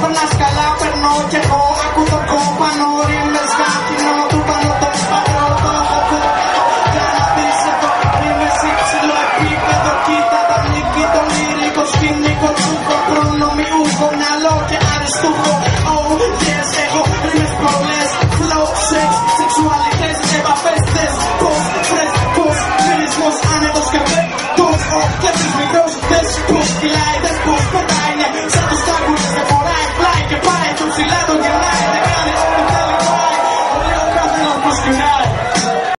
περνάς καλά, περνώ κι εγώ. Ακού το κόμπανο, ρίμες γάκινο. Του πάνω το πατρό, το έχω κόμπανο. Για να δεις εδώ, είμαι σε υψηλό επίπεδο. Κοίτα τα νίκη, το λυρικό σκηνικό. Τσούκο, προνομιούχο, μυαλό και αριστούχο. Oh, yes, έχω ρίμες πολλές. Flow, sex, σεξουαλικές επαφές. Θες πώς, φρέσκος, μυρισμός, άνετος και πέτος. Ο κλέφτης μικρός, θες πώς κυλάει, θες πώς πετάει, ναι.